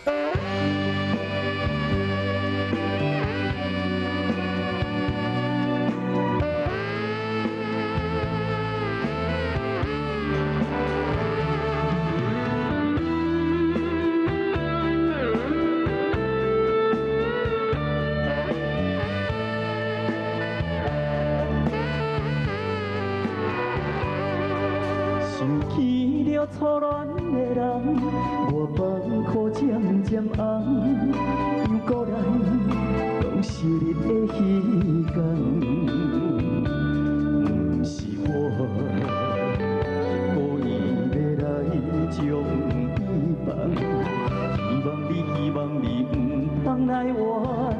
初恋的人，我目眶渐渐红，又过来讲昔日的彼天。不是我故意要来将伊放，希望你不通来怨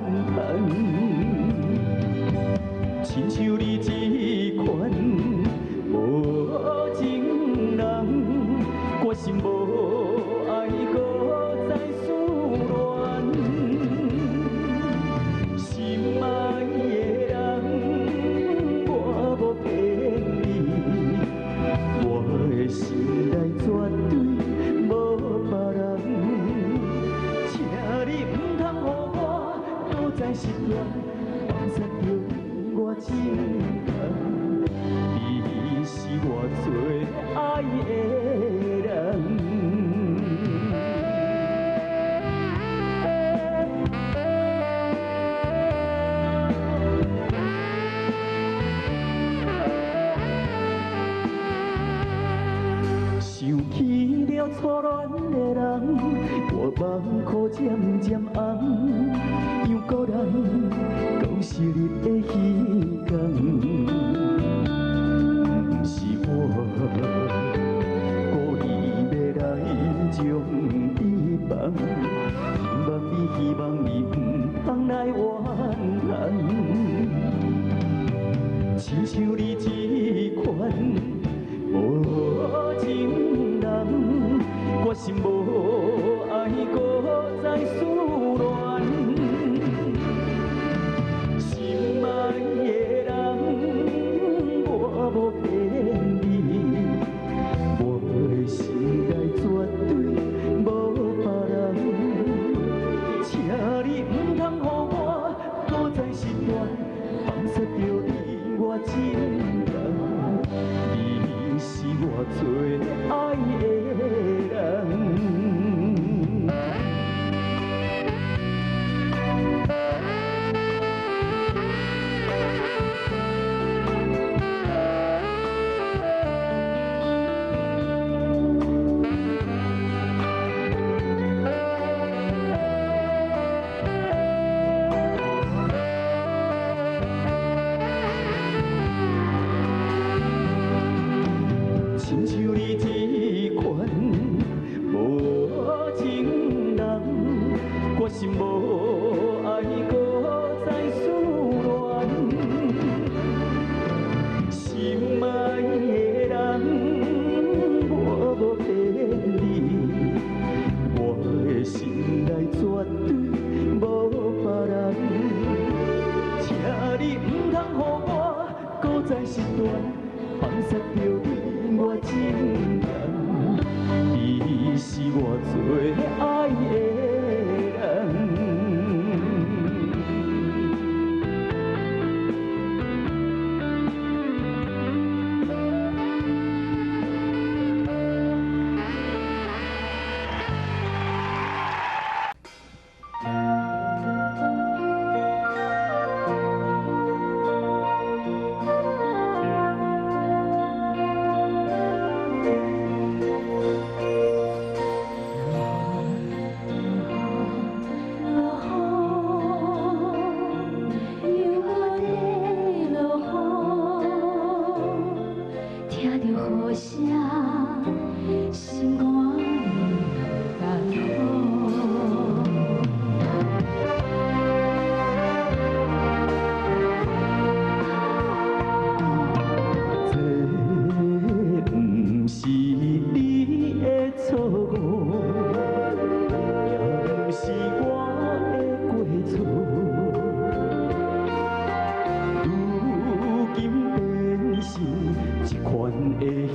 叹，亲像你这款无情人。我心无爱，搁再思恋，心爱的人，我无骗你，我的心内绝对无别人，请你唔通予我搁再失恋，放杀着我情感，你是我最爱的。想起了初恋的人，我目眶渐渐红，又搁来讲昔日的彼天。不是我故意要来将伊放，希望你不通来怨叹，亲像你这款无情人，我心无爱，搁再思恋，心爱的人，我无骗你，我的心内绝对无别人，请你唔通予我搁再失恋，放杀着你我情感，你是我最爱的人。亲像你这款无情人，我心无爱，搁再思恋，心爱的人，我无骗你，我的心内绝对无别人，请你唔通予我搁再失恋，放杀着你我情感，你是我最爱的人。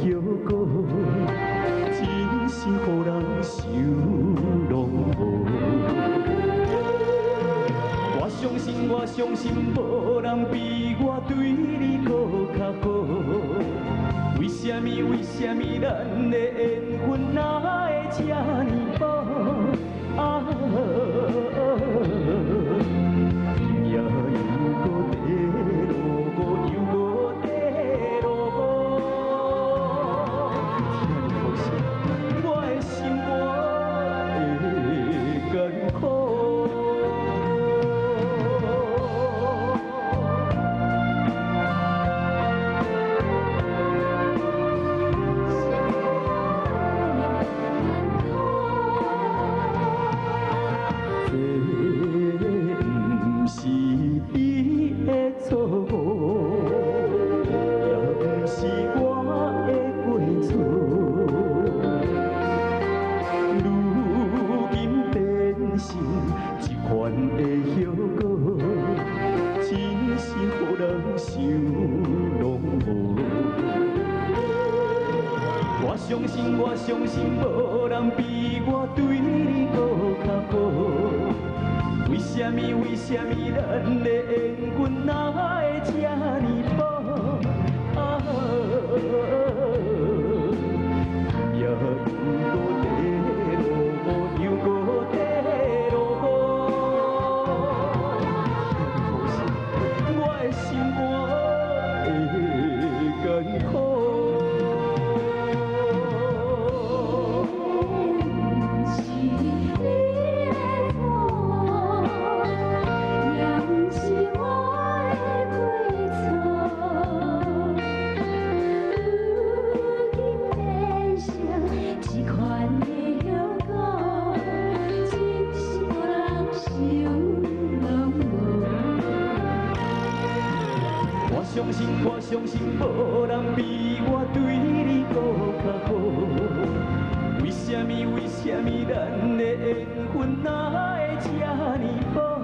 真是予人受落寞。 相信无人比我对你搁较好。为什么？为什么咱的缘分哪会这呢薄？啊！也又搁地路，又搁地路。我的心肝会艰苦。我相信无人比我对你搁较好。为什么？为什么咱的缘分哪会这呢薄？啊！也又搁地路，又搁地路。我的心肝会艰苦。我相信无人比我对你搁较好。为什么？为什么咱的缘分哪会这呢薄？